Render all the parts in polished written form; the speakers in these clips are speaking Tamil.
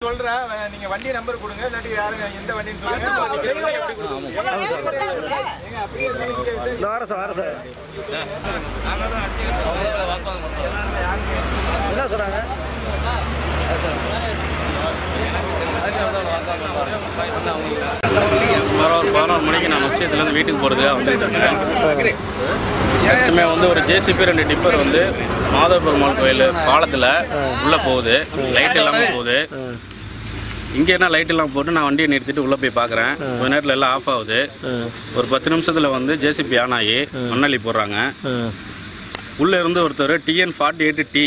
சொல்றேன், நீங்க வண்டி நம்பர் கொடுங்க, இல்லாட்டி யாருங்க எந்த வண்டின்னு சொல்லுங்க. என்ன சொல்றாங்க? 11 மணிக்கு நான் உச்சத்துலேருந்து வீட்டுக்கு போகிறதுக்காக வந்துருக்கேன். வந்து ஒரு ஜேசிபி 2 டிப்பர் வந்து மாதவபெருமாள் கோயில் பாலத்தில் உள்ளே போகுது, லைட் இல்லாமல் போகுது. இங்கே என்ன லைட் இல்லாமல் போட்டு நான் வண்டியை நிறுத்திட்டு உள்ளே போய் பார்க்குறேன். கொஞ்ச நேரத்தில் எல்லாம் ஆஃப் ஆகுது. ஒரு 10 நிமிஷத்தில் வந்து ஜேசிபி ஆன் ஆகி மண்ணள்ளி போடுறாங்க. உள்ளே இருந்து ஒருத்தர் TN48T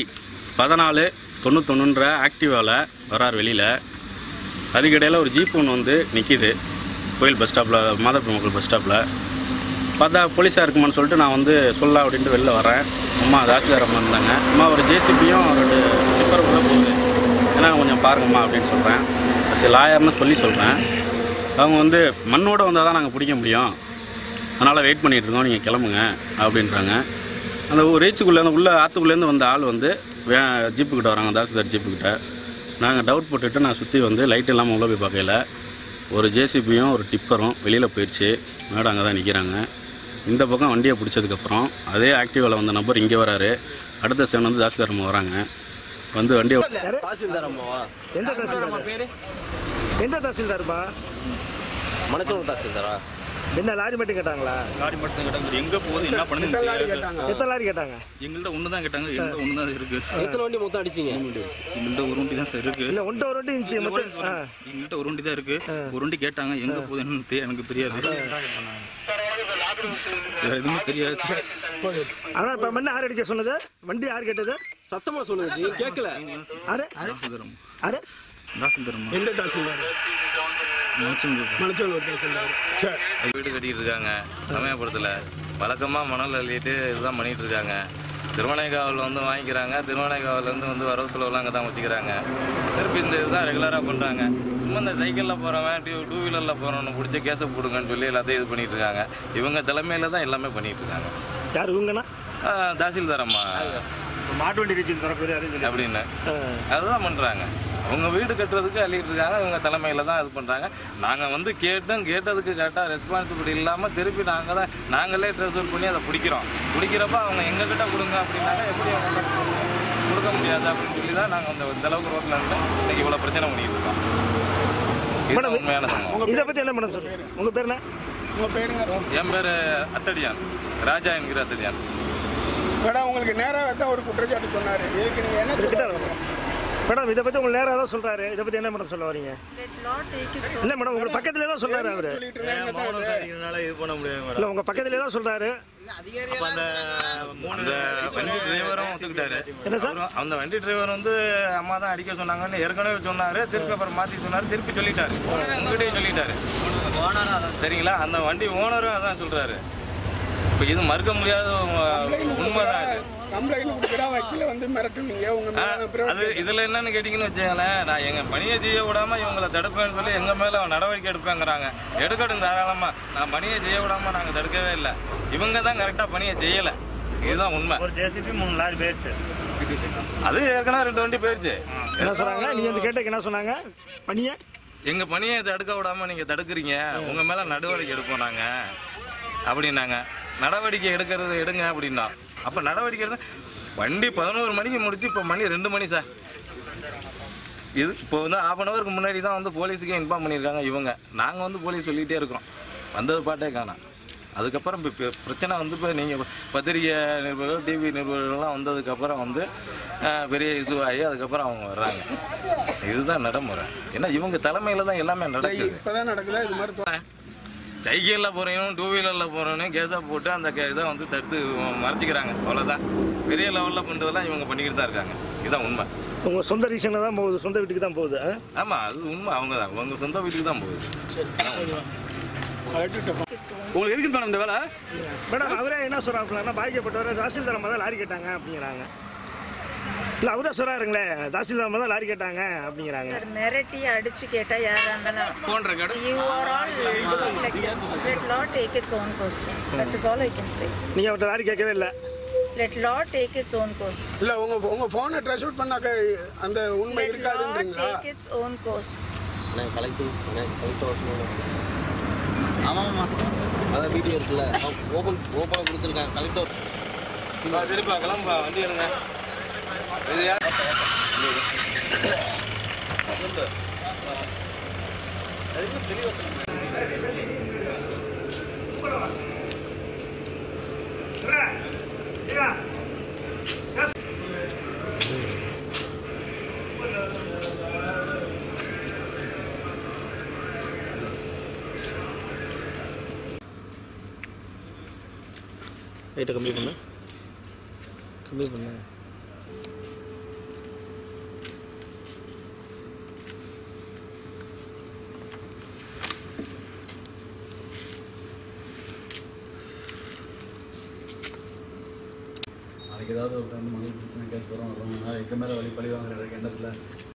1491 ஆக்டிவாவில் வரார் வெளியில். அதுக்கிடையில் ஒரு ஜீப் ஒன்று வந்து நிற்கிது கோயில் பஸ் ஸ்டாப்பில், மாதவபெருமாள் பஸ் ஸ்டாப்பில். பார்த்தா போலீஸாக இருக்குமான்னு சொல்லிட்டு நான் வந்து சொல்லலாம் அப்படின்ட்டு வெளில வரேன். அம்மா தாசில்தார் அம்மா இருந்தாங்க. அம்மா ஒரு ஜேசிபியும் 2 டிப்பர் உள்ளே போகுது, ஏன்னா கொஞ்சம் பாருங்கம்மா அப்படின்னு சொல்கிறேன். சரி லாயர்னு சொல்கிறேன். அவங்க வந்து மண்ணோடு வந்தால் தான் நாங்கள் பிடிக்க முடியும், அதனால் வெயிட் பண்ணிகிட்ருக்கோம், நீங்கள் கிளம்புங்க அப்படின்றாங்க. அந்த ரீச்சுக்குள்ளே அந்த உள்ளே ஆற்றுக்குள்ளேருந்து வந்த ஆள் வந்து ஜீப்புக்கிட்ட வராங்க, தாசில்தார் ஜீப்புக்கிட்ட. நாங்கள் டவுட் போட்டுட்டு நான் சுற்றி வந்து லைட் இல்லாமல் உள்ளே போய் பார்க்கல. ஒரு ஜேசிபியும் ஒரு டிப்பரும் வெளியில் போயிடுச்சு. மேடம் அங்கே தான் நிற்கிறாங்க. இந்த பக்கம் வண்டியை பிடிச்சதுக்கப்புறம் அதே ஆக்டிவாவில் வந்த நபர் இங்கே வராரு. அடுத்த செவன் வந்து தாசில்தார் அம்மா வராங்க. வந்து வண்டியை தாசில்தார் அம்மாவா? எந்த தாசில்தார்? எந்த தாசில்தார்ப்பா? மனச்சூர் தாசில்தாரா? என்ன லாரி மட்டும் கேட்டாங்களா? லாரி மட்டும் கேட்டாங்க. எங்கே போகுது என்ன பண்ணுது? எத்தனை லாரி கேட்டாங்க? எங்கள்கிட்ட ஒன்று தான் கேட்டாங்க. எங்கள்கிட்ட ஒன்று தான் இருக்குது. எத்தனை வண்டி மொத்தம் அடிச்சிங்க? எங்கள்கிட்ட ஒரு வண்டி தான் சார் இருக்குது. இல்லை ஒன்று ஒரு வண்டி இருந்துச்சு மொத்தம். எங்கள்கிட்ட ஒரு வண்டி தான் இருக்குது. ஒரு வண்டி கேட்டாங்க. எங்கே போகுதுன்னு எனக்கு தெரியாது, எதுவுமே தெரியாது. ஆனால் இப்போ மண்ணு யார் அடிக்க சொன்னது? வண்டி யார் கேட்டது? சத்தமாக சொல்லுங்க, கேட்கல. தாசில்தார் எந்த தாசில்தார்? வீடு கட்டிட்டு இருக்காங்க சமயபுரத்தில். வழக்கமாக மணல் அள்ளிட்டு இதுதான் பண்ணிட்டு இருக்காங்க. திருவனைக்காவல் வந்து வாங்கிக்கிறாங்க. திருவனைக்காவல்லேருந்து வந்து வரவு செலவுலாம் அங்கே தான் வச்சுக்கிறாங்க. திருப்பி இந்த இதுதான் ரெகுலராக பண்ணுறாங்க. சும்மா இந்த சைக்கிளில் போகிறவன் டூ வீலரில் போகிறவனை பிடிச்சி கேஸை போடுங்கன்னு சொல்லி எல்லாத்தையும் இது பண்ணிட்டு இருக்காங்க. இவங்க தலைமையில் தான் எல்லாமே பண்ணிட்டு இருக்காங்க. யார் இவங்கண்ணா? தாசில்தார் அம்மா மாட்டு வண்டி ரீச்சு அப்படின்னு அதுதான் பண்ணுறாங்க. அவங்க வீடு கட்டுறதுக்கு அள்ளிட்டு இருக்காங்க. இவங்க தலைமையில் தான் இது பண்ணுறாங்க. நாங்கள் வந்து கேட்டதுக்கு கரெக்டாக ரெஸ்பான்சிபிலிட்டி இல்லாமல் திருப்பி நாங்களே ட்ரெஸ்வர் பண்ணி அதை பிடிக்கிறப்ப அவங்க எங்ககிட்ட கொடுங்க அப்படின்னாங்க. எப்படி அவங்க கொடுக்க முடியாது அப்படின்னு சொல்லி தான் நாங்கள் இந்த அளவுக்கு ரோட்டில் இருந்து இன்னைக்கு இவ்வளோ பிரச்சனை பண்ணிட்டு இருக்கோம். இது உண்மையான சம்பவம். இதை பற்றி என்ன பண்ண சொல்லுங்க? உங்கள் பேர் என்ன? உங்கள் பேருங்க? என் பேர் அத்தடியான், ராஜா என்கிற அத்தடியான். மேடம் உங்களுக்கு நேராக தான் ஒரு குற்றச்சாட்டு சொன்னார். இதுக்கு நீங்கள் என்ன மேடம்? இதை பற்றி உங்களுக்கு நேராக தான் சொல்கிறாரு. இதை பற்றி என்ன மேடம் சொல்ல வரீங்க? இல்லை மேடம், உங்களுக்கு பக்கத்துலேயே தான் சொல்கிறாரு அவர். இது பண்ண முடியாது. இல்லை உங்கள் பக்கத்துலேயே தான் சொல்கிறாரு. அந்த வண்டி டிரைவரும் ஒத்துக்கிட்டாரு. என்ன சார்? அந்த வண்டி டிரைவர் வந்து அம்மா தான் அடிக்க சொன்னாங்கன்னு ஏற்கனவே சொன்னாரு. திருப்பி அப்புறம் மாற்றி சொன்னாரு. திருப்பி சொல்லிட்டாரு, உங்ககிட்டயும் சொல்லிட்டாரு. சரிங்களா? அந்த வண்டி ஓனரும் அதான் சொல்றாரு. இப்போ இது மறுக்க முடியாத உண்மைதான். இது கம்ப்ளைண்ட் கொடுக்குறா வக்கீல வந்து மிரட்டுவீங்க. அது இதில் என்னன்னு கேட்டிங்கன்னு வச்சுக்கங்களேன், நான் எங்கள் பணியை செய்ய விடாமல் இவங்களை தடுப்பேன்னு சொல்லி எங்கள் மேலே நடவடிக்கை எடுப்பேங்கிறாங்க. எடுக்கட்டும் தாராளமாக. நான் பணியை செய்ய விடாமல் நாங்கள் தடுக்கவே இல்லை. இவங்க தான் கரெக்டாக பணியை செய்யலை. இதுதான் உண்மை. ஒரு ஜேசிபி 3 லாரி போயிடுச்சு. அது ஏற்கனவே 2 வண்டி போயிடுச்சு. என்ன சொன்னாங்க? நீங்கள் வந்து கேட்டதுக்கு என்ன சொன்னாங்க? பணியை எங்கள் பணியை தடுக்க விடாமல் நீங்கள் தடுக்கிறீங்க, உங்கள் மேலே நடவடிக்கை எடுப்போம் நாங்கள் அப்படின்னாங்க. நடவடிக்கை எடுங்க அப்படின்னா. அப்போ நடவடிக்கை எடுத்து வண்டி 11 மணிக்கு முடிச்சு இப்போ மணி 2 மணி சார். இது இப்போ வந்து 1/2 ஹவருக்கு முன்னாடி தான் வந்து போலீஸுக்கே இன்ஃபார்ம் பண்ணியிருக்காங்க இவங்க. நாங்கள் வந்து போலீஸ் சொல்லிகிட்டே இருக்கோம், வந்தது பாட்டே காணோம். அதுக்கப்புறம் இப்போ பிரச்சனை வந்து இப்போ நீங்கள் பத்திரிகை நிருபர்கள், டிவி நிருபர்கள்லாம் வந்ததுக்கப்புறம் வந்து பெரிய இஷ்யூ ஆகி அதுக்கப்புறம் அவங்க வர்றாங்க. இதுதான் நடைமுறை. ஏன்னா இவங்க தலைமையில் தான் எல்லாமே நடக்குது. இப்போ தான் நடக்குதா இது மாதிரி? சைக்கிளில் போகிறவனும் 2 வீலரில் போகிறவனும் கேஸாக போட்டு அந்த இதை வந்து தடுத்து மறைச்சிக்கிறாங்க. அவ்வளோதான். பெரிய லெவலில் பண்ணுறதெல்லாம் இவங்க பண்ணிக்கிட்டு தான் இருக்காங்க. இதுதான் உண்மை. உங்கள் சொந்த ரீசனில் தான் போகுது, சொந்த வீட்டுக்கு தான் போகுது. ஆமாம், அது உண்மை. அவங்க தான் உங்கள் சொந்த வீட்டுக்கு தான் போகுது. உங்களுக்கு எதுக்கு மேடம் இந்த வேலை? மேடம் அவரே என்ன சொல்கிறாங்க? பாதிக்கப்பட்டவர் தாசில்தார் அம்மா தான் லாரி கேட்டாங்க அப்படிங்கிறாங்க. இல்லை அவரே சொல்கிறாருங்களே, தாசில்தார் அம்மா தான் லாரி கேட்டாங்க அப்படிங்கிறாங்க. சார் மிரட்டி அடிச்சு கேட்டால் யாராக இருந்தாலும் phone record you are all like this. Let law take its own question. That is all I can say. நீங்கள் அவர்கிட்ட லாரி கேட்கவே இல்லை? Let law take its own course. இல்ல உங்க போனை ட்ரெஸ் அவுட் பண்ணாக்க அந்த உண்மை Let law இருக்காதுன்றீங்களா? take its own course. Collector ஆமாம்மா அதான் வீடியோ இருக்குல்ல ஓப்பனாக கொடுத்துருக்காங்க கலெக்டர். சரிப்பா கிளம்பா வண்டி எடுங்க. இது யார்? ரைட்டை கம்மி பண்ணு. அதுக்கு ஏதாவது ஒரு மனு பிரச்சனை கேட்க போகிறோம் எங்கள் மேலே வழி பழி வாங்குற எண்ணத்தில்